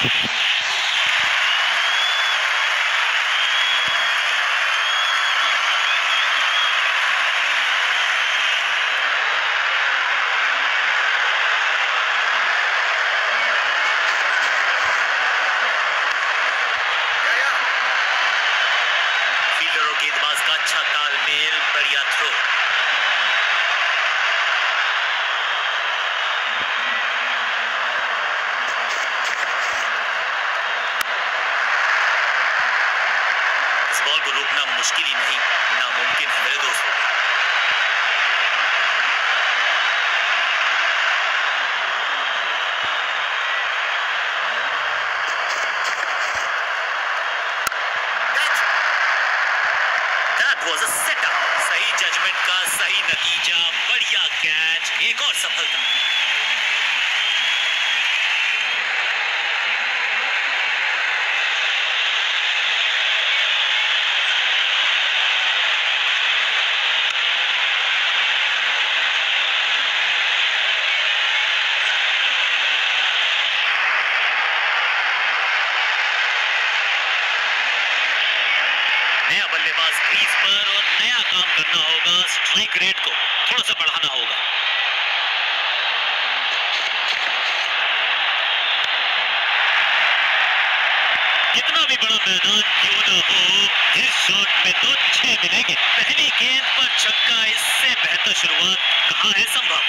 गेंदबाज का अच्छा तालमेल, बढ़िया थ्रो। इस बॉल को रोकना मुश्किल ही नहीं, नामुमकिन है मेरे दोस्तों। Was a setup, सही जजमेंट का सही नतीजा, बढ़िया कैच, एक और सफलता। नया बल्लेबाज क्रीज पर और नया काम करना होगा, स्ट्राइक रेट को थोड़ा सा बढ़ाना होगा। कितना भी बड़ा मैदान क्यों ना हो, इस शॉट में तो 6 मिलेंगे। पहली गेंद पर छक्का, इससे बेहतर शुरुआत कहां है संभव।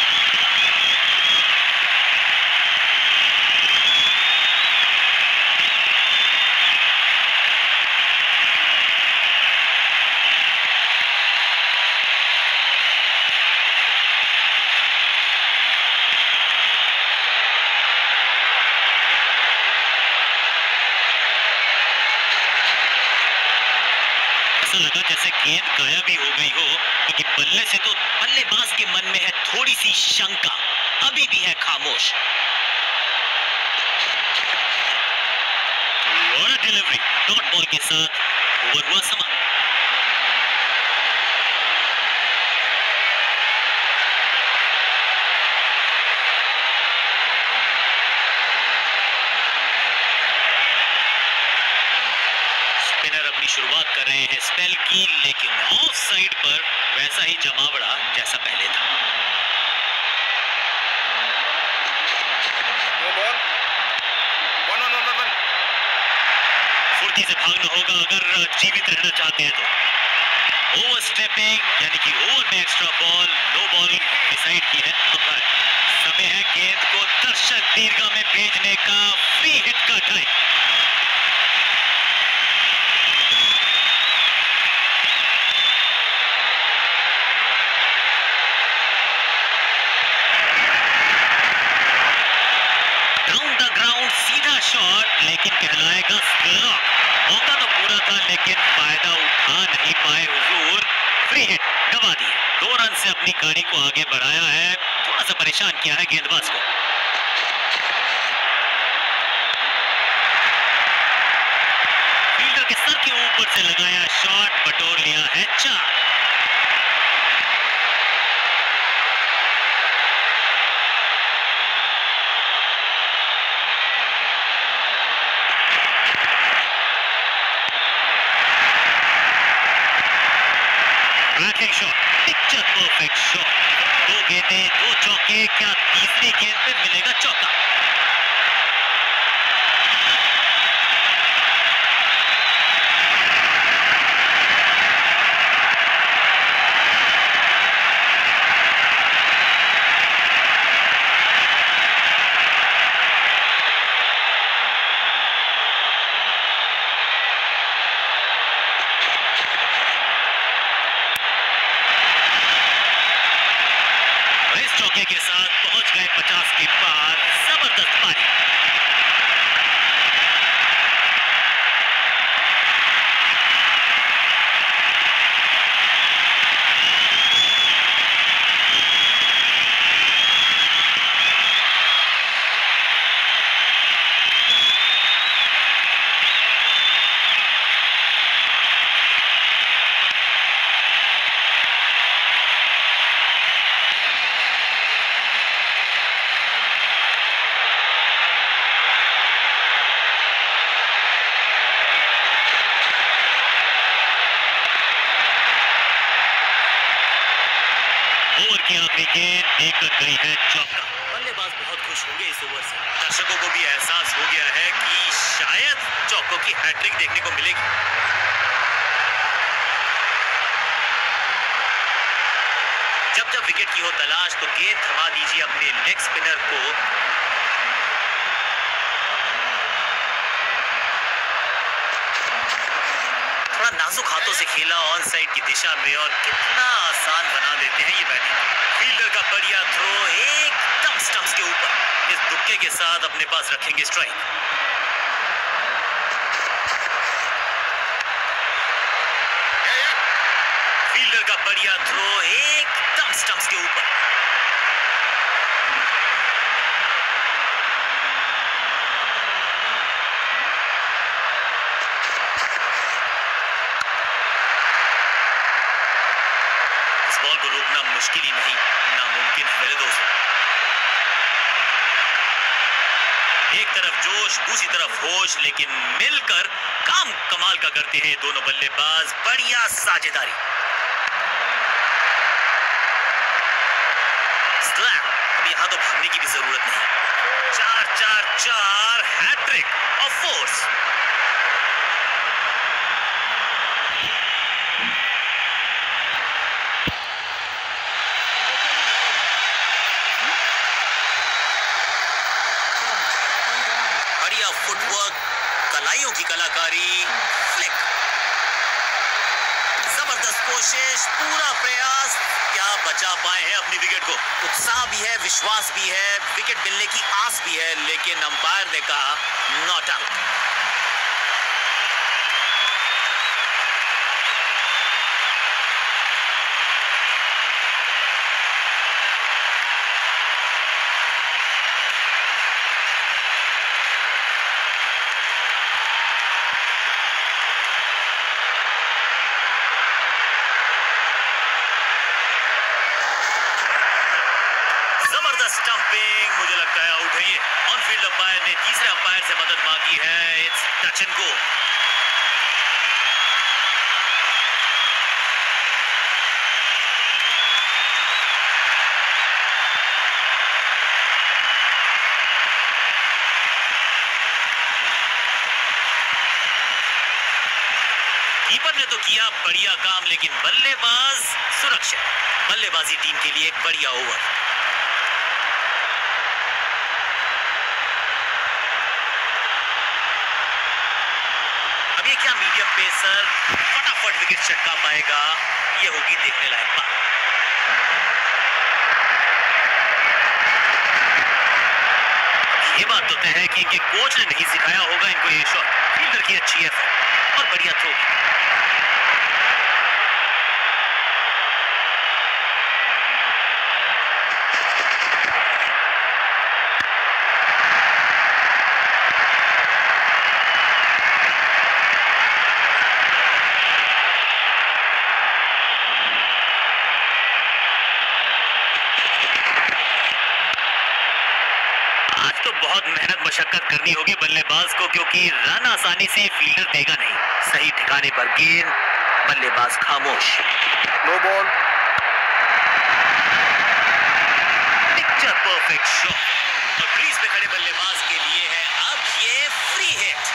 ऐसा लगा जैसे गेंद गायब ही हो गई हो, क्योंकि बल्ले से तो बल्लेबाज के मन में है थोड़ी सी शंका, अभी भी है खामोश। और डिलीवरी डॉट बॉल के साथ ओवर हुआ समाप्त। स्पिनर अपनी शुरुआत कर रहे हैं स्पेल की, लेकिन ऑफ साइड पर वैसा ही जमावड़ा जैसा पहले था। फुर्ती से भागना होगा अगर जीवित रहना चाहते हैं तो। ओवर स्टेपिंग यानी कि ओवर में extra ball, no ball decide की है अंपायर। समय है गेंद को दर्शक दीर्घा में भेजने का, फ्री हिट का टाइम। शॉट, लेकिन कहलाएगा स्लॉक। मौका तो पूरा था, लेकिन फायदा उठा नहीं पाए हुजूर। फ्री हिट गवा दी। 2 रन से अपनी गाड़ी को आगे बढ़ाया है, थोड़ा सा परेशान किया है गेंदबाज को। फील्डर के सर के ऊपर से लगाया शॉट, बटोर लिया है 4। Shot, picture perfect shot. 2 गेंदें 2 चौके, क्या तीसरी गेंद पे मिलेगा चौका? चौके के साथ पहुंच गए 50 के पार। जबरदस्त पारी। ओवर की आखिरी गेंद देकर गई है चौका। बल्लेबाज बहुत खुश होंगे इस ओवर से। दर्शकों को भी एहसास हो गया है कि शायद चौकों की हैट्रिक देखने को मिलेगी। जब जब विकेट की हो तलाश तो गेंद थमा दीजिए अपने लेग स्पिनर को। थोड़ा नाजुक हाथों से खेला ऑन साइड की दिशा में और कितना आसान बना देते हैं ये बैटिंग। फील्डर का बढ़िया थ्रो एकदम स्टंप्स के ऊपर। इस दुक्के के साथ अपने पास रखेंगे स्ट्राइक। फील्डर का बढ़िया थ्रो एकदम स्टंप्स के ऊपर। बॉल को रोकना मुश्किल ही नहीं नामुमकिन है मेरे दोस्तों। एक तरफ जोश दूसरी तरफ होश, लेकिन मिलकर काम कमाल का करते हैं दोनों बल्लेबाज। बढ़िया साझेदारी। स्लैम। अब यहां तो भागने की भी जरूरत नहीं। 4-4-4 हैट्रिक ऑफ फोर्स। फुटवर्क, कलाइयों की कलाकारी, फ्लिक, जबरदस्त कोशिश, पूरा प्रयास। क्या बचा पाए हैं अपनी विकेट को। उत्साह भी है, विश्वास भी है, विकेट मिलने की आस भी है, लेकिन अंपायर ने कहा नॉट आउट। स्टंपिंग, मुझे लगता है आउट है ये। ऑन फील्ड अंपायर ने तीसरे अंपायर से मदद मांगी है। It's touch and go. Keeper ने तो किया बढ़िया काम, लेकिन बल्लेबाज सुरक्षित। बल्लेबाजी टीम के लिए एक बढ़िया ओवर। क्या मीडियम पेसर फटाफट विकेट चटका पाएगा, ये होगी देखने लायक बात। ये बात तो तय है कि इनके कोच ने नहीं सिखाया होगा इनको ये शॉट। फील्डर की अच्छी एफर्ट और बढ़िया थ्रो। तो बहुत मेहनत मशक्कत करनी होगी बल्लेबाज को, क्योंकि रन आसानी से फील्डर देगा नहीं। सही ठिकाने पर गेंद, बल्लेबाज खामोश। No ball. Picture perfect shot. और क्रीज पे खड़े बल्लेबाज के लिए है अब ये फ्री हिट।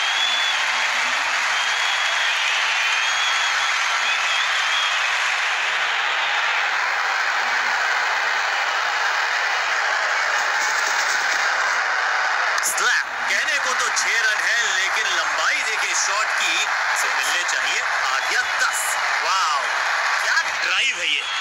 कहने को तो 6 रन है, लेकिन लंबाई देखे शॉट की से मिलने चाहिए 8 या 10। वाव, क्या ड्राइव है ये।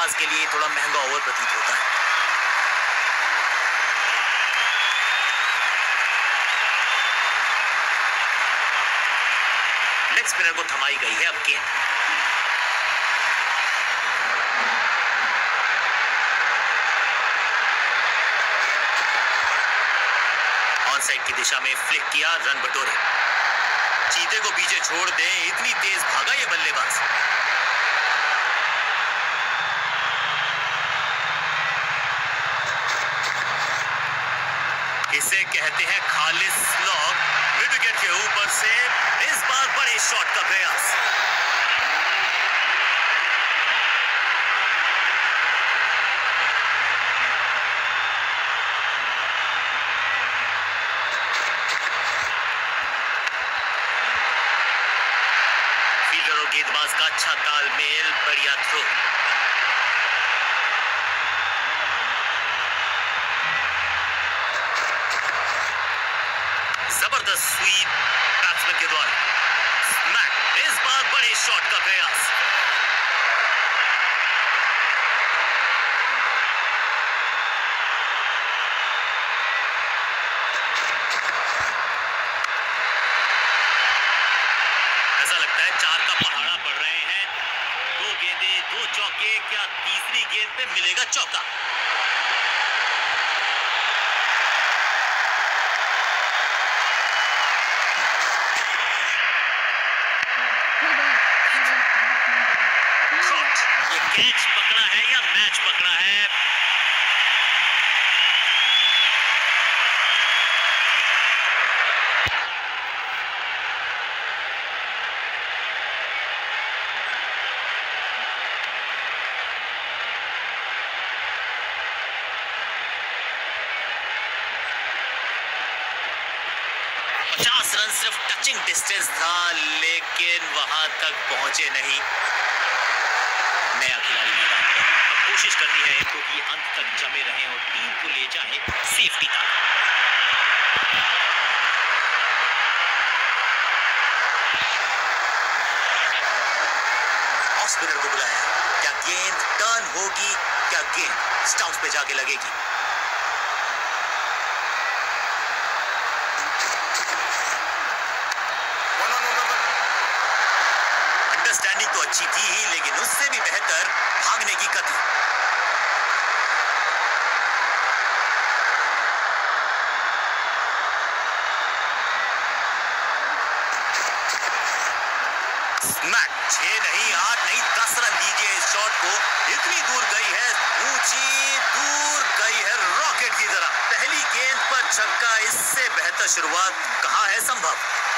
गेंदबाज के लिए थोड़ा महंगा ओवर प्रतीत होता है। लेग स्पिनर को थमाई गई है अब गेंद। ऑन साइड की दिशा में फ्लिक किया, रन बटोरे। चीते को पीछे छोड़ दे, इतनी तेज भागा ये बल्लेबाज। इसे कहते हैं खालिस स्लॉग। मिड विकेट के ऊपर से इस बार बड़े शॉट का प्रयास। फील्डर और गेंदबाज का अच्छा तालमेल, बढ़िया थ्रो। जबरदस्त स्वीप बैट्समैन के द्वारा। स्मैक, इस बार बड़े शॉट का प्रयास। ऐसा लगता है 4 का पहाड़ा पड़ रहे हैं। 2 गेंदें, 2 चौके, क्या तीसरी गेंद पे मिलेगा चौका? ये कैच पकड़ा है या मैच पकड़ा है? रन सिर्फ टचिंग डिस्टेंस था, लेकिन वहां तक पहुंचे नहीं। नया खिलाड़ी मैदान पर, अब कोशिश करनी है इनको कि अंत तक जमे रहें और टीम को ले जाए सेफ्टी तक। ऑफ स्पिनर को बुलाया। क्या गेंद टर्न होगी? क्या गेंद स्टंप्स पे जाके लगेगी? अंडरस्टैंडिंग तो अच्छी थी ही, लेकिन उससे भी बेहतर भागने की गति। स्मैक, 6 नहीं, 8 नहीं, 10 रन दीजिए इस शॉट को। इतनी दूर गई है, ऊंची दूर गई है रॉकेट की तरह। पहली गेंद पर छक्का, इससे बेहतर शुरुआत कहां है संभव?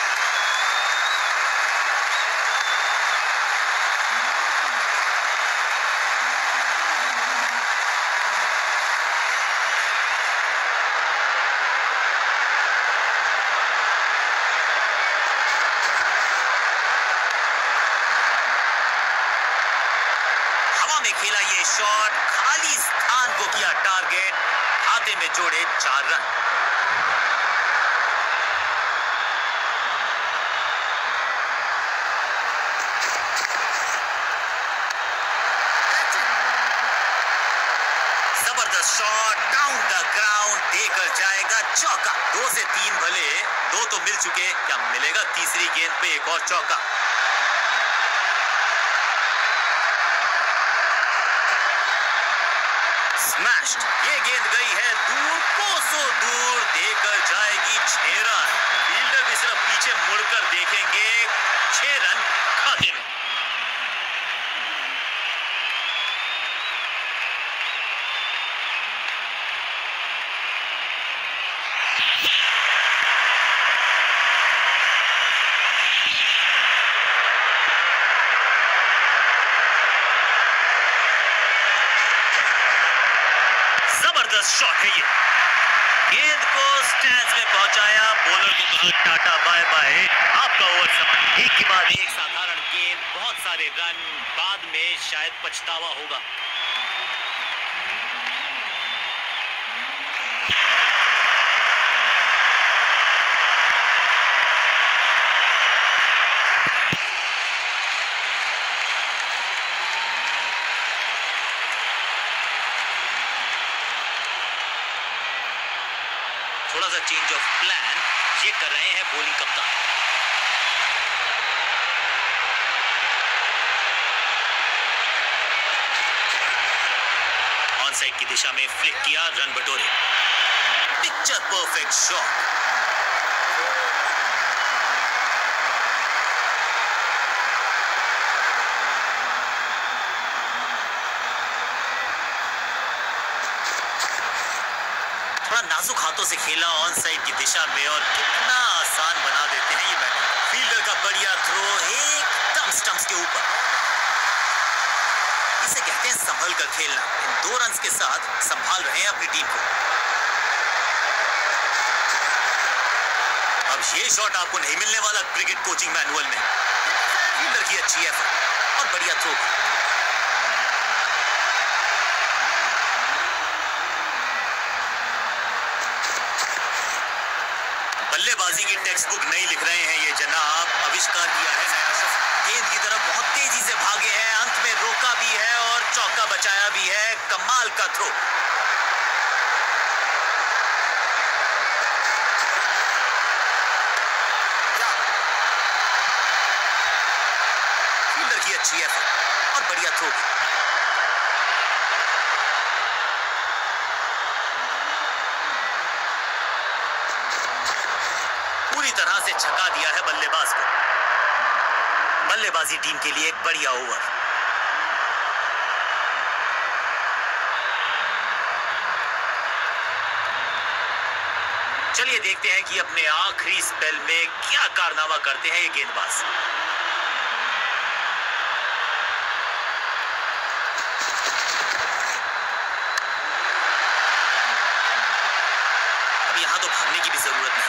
में खेला ये शॉट, खाली स्थान को किया टारगेट, खाते में जोड़े 4 रन। जबरदस्त शॉट, डाउन द ग्राउंड, देकर जाएगा चौका। 2 से 3 भले, 2 तो मिल चुके, क्या मिलेगा तीसरी गेंद पे एक और चौका? स्मैश्ड, ये गेंद गई है दूर, कोसों दूर, देकर जाएगी 6 रन। फील्डर भी सिर्फ पीछे मुड़कर देखेंगे, 6 रन खाते में। शॉट है ये, गेंद को स्टैंड्स में पहुंचाया, बॉलर को कहा टाटा बाय बाय, आपका ओवर समाप्त। एक के बाद एक साधारण गेंद, बहुत सारे रन, बाद में शायद पछतावा होगा। थोड़ा सा चेंज ऑफ प्लान ये कर रहे हैं बॉलिंग कप्तान। ऑन साइड की दिशा में फ्लिक किया, रन बटोरे। Picture perfect shot. थोड़ा नाजुक हाथों से खेला ऑन साइड की दिशा में और कितना आसान बना देते हैं ये बैटर। फील्डर का बढ़िया थ्रो एकदम स्टंप्स के ऊपर। इसे कहते हैं संभल कर खेलना। इन 2 रन्स के साथ संभाल रहे हैं अपनी टीम को। अब ये शॉट आपको नहीं मिलने वाला क्रिकेट कोचिंग मैनुअल में। फील्डर की अच्छी एफर्ट और बढ़िया थ्रो। बल्लेबाजी की टेक्स्ट बुक नहीं लिख रहे हैं ये जनाब। आविष्कार किया है नया शब्द। गेंद की तरफ बहुत तेजी से भागे हैं, अंत में रोका भी है और चौका बचाया भी है। कमाल का थ्रो। फील्डर की अच्छी एफर्ट और बढ़िया थ्रो। पूरी तरह से छका दिया है बल्लेबाज को। बल्लेबाजी टीम के लिए एक बढ़िया ओवर। चलिए देखते हैं कि अपने आखिरी स्पेल में क्या कारनामा करते हैं ये गेंदबाज। अब यहां तो भागने की भी जरूरत नहीं।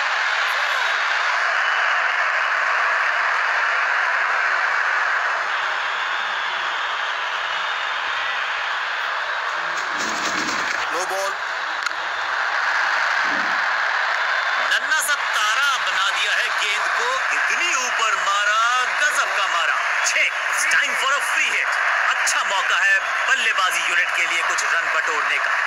Low ball. नन्ना सा तारा बना दिया है गेंद को। इतनी ऊपर मारा, गजब का मारा। 6 time for a free hit. अच्छा मौका है बल्लेबाजी यूनिट के लिए कुछ रन बटोरने का।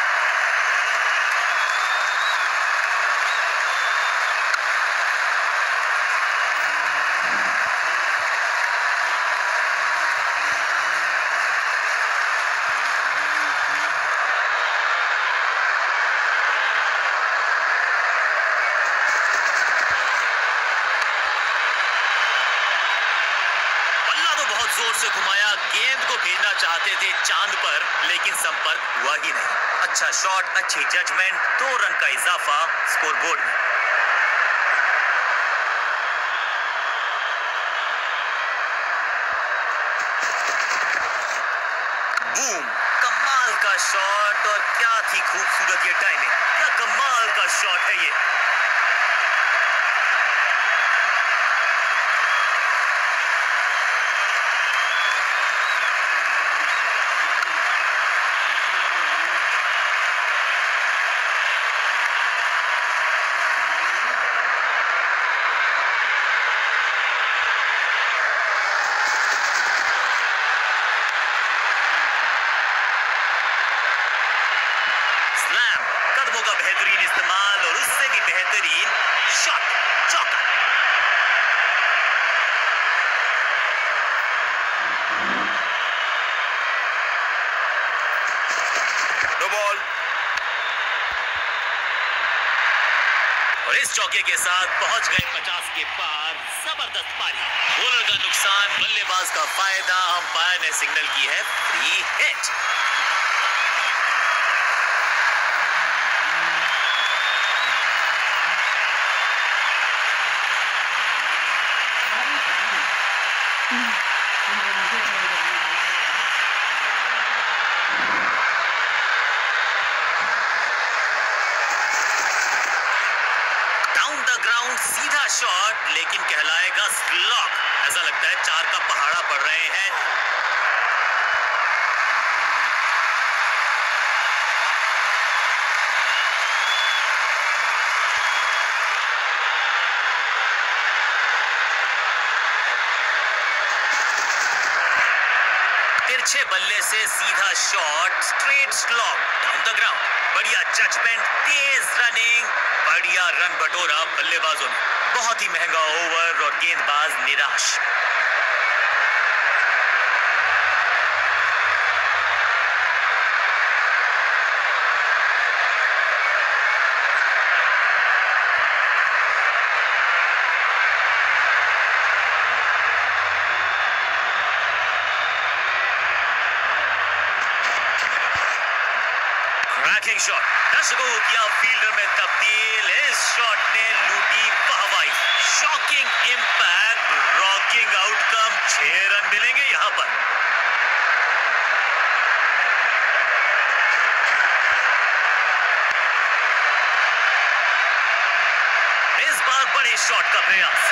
जोर से घुमाया, गेंद को भेजना चाहते थे चांद पर, लेकिन संपर्क हुआ ही नहीं। अच्छा शॉट, अच्छी जजमेंट, 2 रन का इजाफा स्कोरबोर्ड में। बूम, कमाल का शॉट। और क्या थी खूबसूरत ये टाइमिंग। क्या कमाल का शॉट है ये। कदमों का बेहतरीन इस्तेमाल और उससे भी बेहतरीन शॉट, चौका। No ball. और इस चौके के साथ पहुंच गए 50 के पार। जबरदस्त पारी। बॉलर का नुकसान, बल्लेबाज का फायदा। अंपायर ने सिग्नल की है free hit. Down the ground सीधा शॉट, लेकिन कहलाएगा स्लॉग। ऐसा लगता है 4 का पहाड़ा पड़ रहे हैं। तिरछे बल्ले से सीधा shot, straight slog down the ground. बढ़िया जजमेंट, तेज रनिंग, बढ़िया रन बटोरा बल्लेबाजों ने। बहुत ही महंगा ओवर और गेंदबाज निराश। क्रैकिंग शॉट, दर्शकों को किया फील्डर में तब्दील। इस शॉट ने लूटी वाहवाही। Shocking impact, rocking outcome. 6 run मिलेंगे यहां पर। इस बार बड़े शॉट का प्रयास।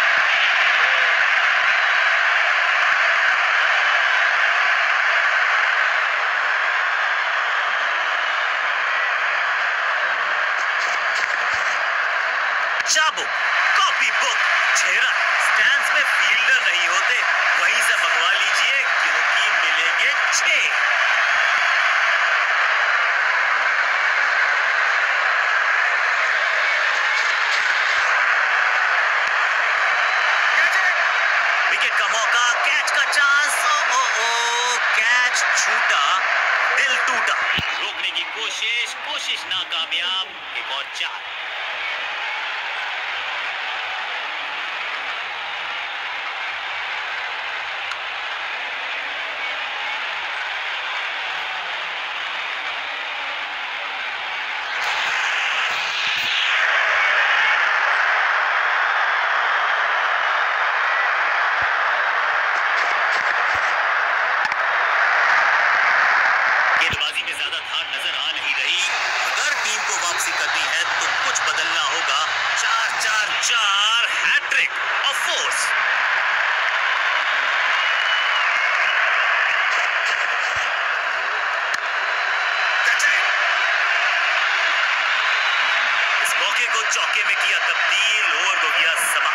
चाबुक, कॉपी बुक, 6 रन। स्टैंड्स में फील्डर नहीं होते, वहीं से मंगवा लीजिए क्योंकि मिलेंगे 6। विकेट का मौका, कैच का चांस। ओ कैच छूटा, दिल टूटा। रोकने की कोशिश नाकामयाब। एक और 4। गेंदबाजी में ज्यादा धार नजर आ नहीं रही। अगर टीम को वापसी करनी है तो कुछ बदलना होगा। 4-4-4 हैट्रिक ऑफ फोर्स। इस मौके को चौके में किया तब्दील। ओवर को किया समाप्त।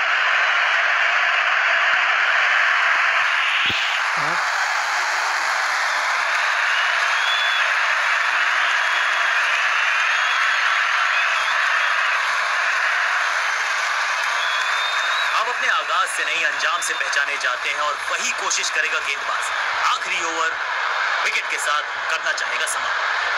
अब अपने आगाज से नहीं अंजाम से पहचाने जाते हैं और वही कोशिश करेगा गेंदबाज। आखिरी ओवर विकेट के साथ करना चाहेगा समाप्त।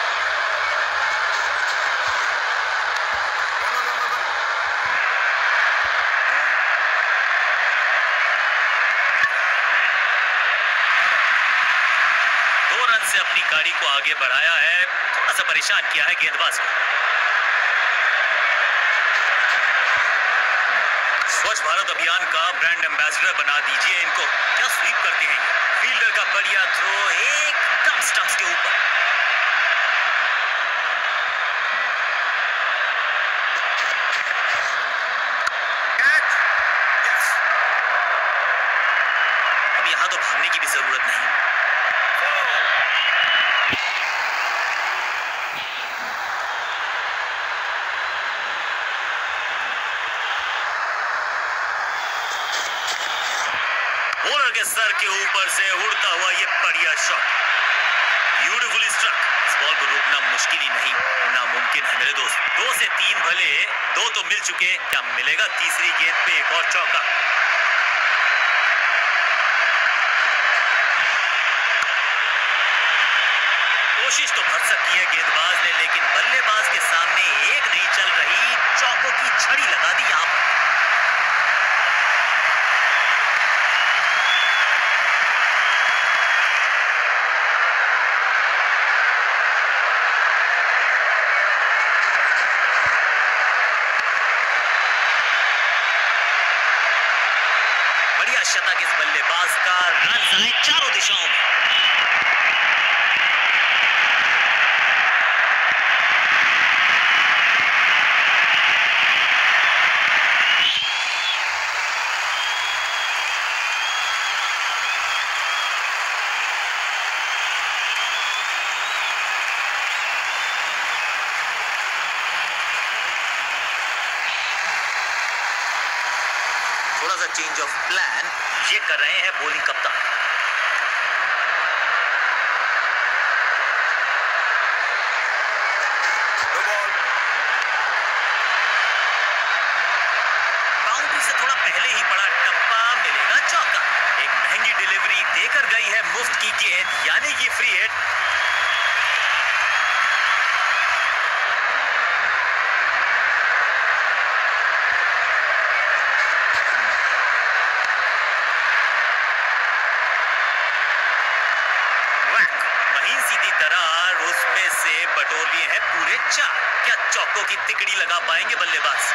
से अपनी गाड़ी को आगे बढ़ाया है, थोड़ा सा परेशान किया है गेंदबाज को। स्वच्छ भारत अभियान का ब्रांड एम्बेसडर बना दीजिए इनको। क्या स्वीप करते हैं ये। फील्डर का बढ़िया थ्रो, एकदम स्टंप्स के ऊपर। अब यहां तो भागने की भी जरूरत नहीं। बॉलर के सर के ऊपर से उड़ता हुआ ये बढ़िया शॉट, ब्यूटीफुली स्ट्रक। इस बॉल को रोकना मुश्किल ही नहीं, नामुमकिन है मेरे दोस्त। 2 से 3 भले, 2 तो मिल चुके, क्या मिलेगा तीसरी गेंद पे एक और चौका। कोशिश तो भरसक की है गेंदबाज ने, लेकिन बल्लेबाज के सामने एक नहीं चल रही। चौकों की छड़ी लगा दी यहां पर। बढ़िया शतक इस बल्लेबाज का। रन आए चारों दिशाओं में। थोड़ा सा चेंज ऑफ प्लान ये कर रहे हैं बॉलिंग कप्तान। बटोर लिए हैं पूरे 4। क्या चौकों की तिकड़ी लगा पाएंगे बल्लेबाज?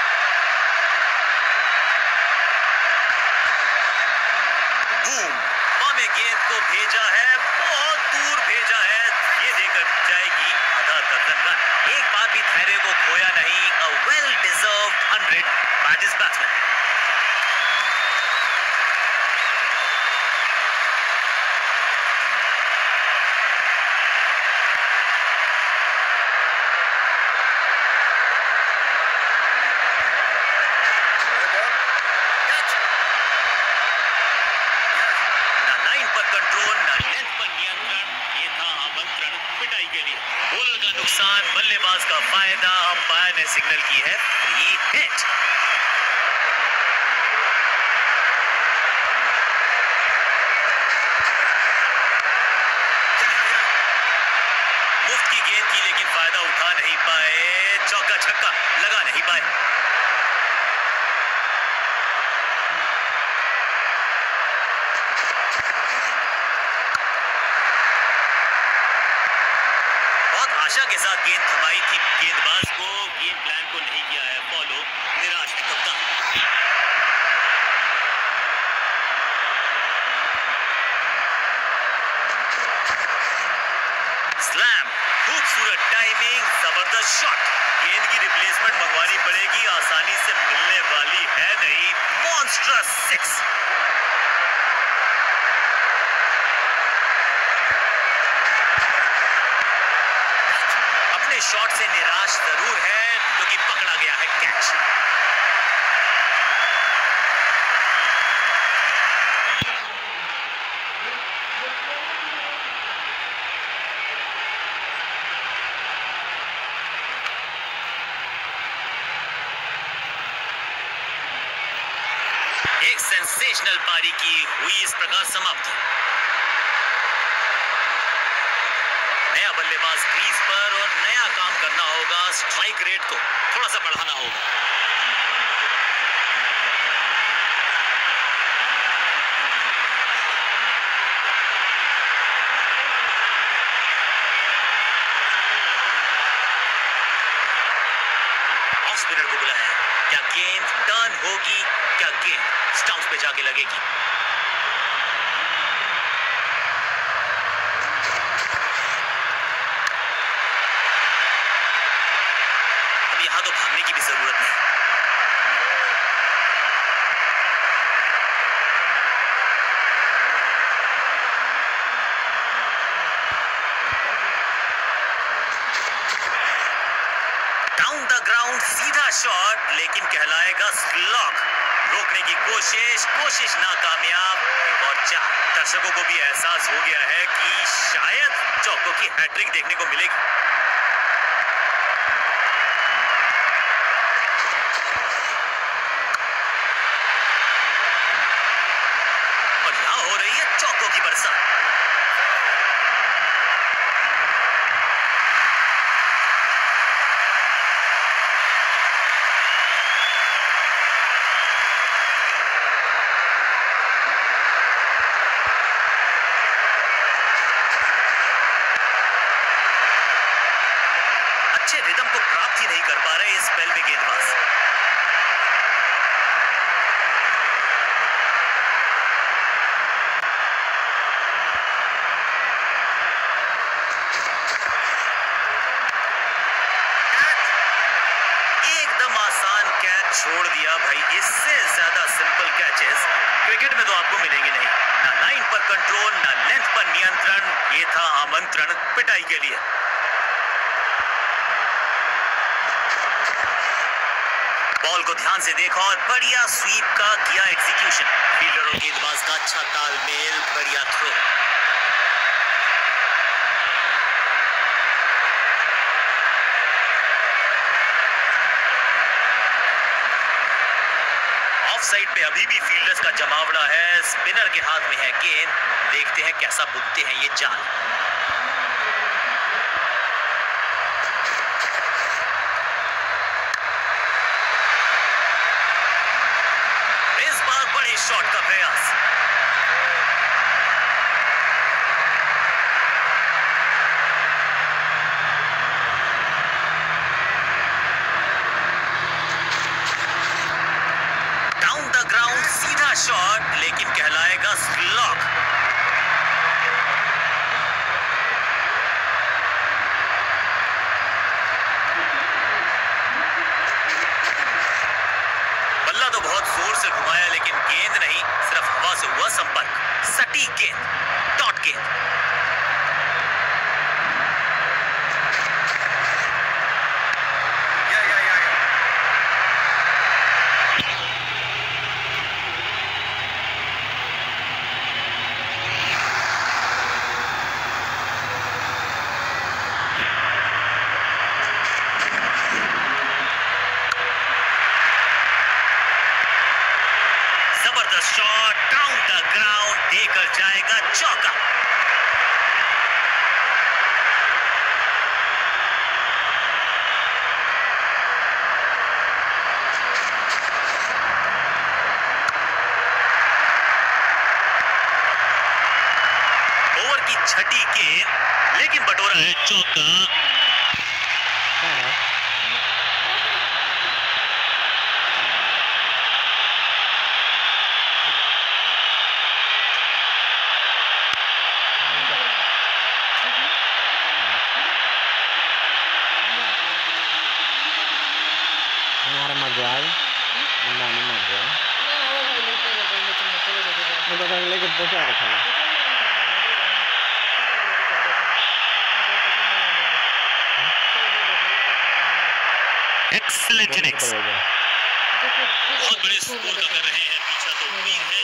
बूम! मामे गेंद को भेजा है, बहुत दूर भेजा है। ये देकर जाएगी आधा दर्जन रन। एक बार भी धैर्य को खोया नहीं। A well deserved 100 by this batsman. Control ना लेंथ पर नियंत्रण, ये था आमंत्रण पिटाई के लिए। बॉलर का नुकसान, बल्लेबाज का फायदा। अंपायर ने सिग्नल की है फ्री हिट। मुफ्त की गेंद थी लेकिन फायदा उठा नहीं पाए। चौका छक्का लगा नहीं पाए। आशा के साथ गेंद थमाई थी गेंदबाज को, गेम प्लान को नहीं किया है फॉलो। निराश है कप्तान। स्लैम, खूबसूरत टाइमिंग, जबरदस्त शॉट। गेंद की रिप्लेसमेंट मंगवानी पड़ेगी, आसानी से मिलने वाली है नहीं। मॉन्स्ट्रस 6। शॉट से निराश जरूर है क्योंकि पकड़ा गया है कैच। एक सेंसेशनल पारी की हुई इस प्रकार समाप्त। नया बल्लेबाज क्रीज पर और नया काम करना होगा। स्ट्राइक रेट को थोड़ा सा बढ़ाना होगा। ऑफ स्पिनर को बुलाया। क्या गेंद टर्न होगी? क्या गेंद स्टंप्स पे जाके लगेगी? यहां तो भागने की भी जरूरत नहीं। डाउन द ग्राउंड सीधा शॉट, लेकिन कहलाएगा स्लॉग। रोकने की कोशिश नाकामयाब। एक और 4। दर्शकों को भी एहसास हो गया है कि शायद चौकों की हैट्रिक देखने को मिलेगी। हो रही है चौकों की बरसात। अच्छे रिदम को प्राप्त ही नहीं कर पा रहे इस स्पेल में गेंदबाज। छोड़ दिया भाई। इससे ज्यादा सिंपल कैचेस क्रिकेट में तो आपको मिलेंगे नहीं। ना लाइन पर कंट्रोल, ना लेंथ पर नियंत्रण। ये था आमंत्रण पिटाई के लिए। बॉल को ध्यान से देखा और बढ़िया स्वीप का किया एग्जीक्यूशन। फील्डर और गेंदबाज का अच्छा तालमेल, बढ़िया थ्रो। साइड पे अभी भी फील्डर्स का जमावड़ा है। स्पिनर के हाथ में है गेंद। देखते हैं कैसा बुनते हैं ये जाल। इस बार बड़े शॉट का प्रयास। गेंद, डॉट गेंद। जबरदस्त शॉट डाउन द ग्राउंड, देकर जाएगा चौका। ओवर की छठी गेंद, लेकिन बटोरा है चौका। एक्सीलेंट इनिंग्स, बहुत बड़े स्कोर कर रहे हैं पीछा, तो उम्मीद है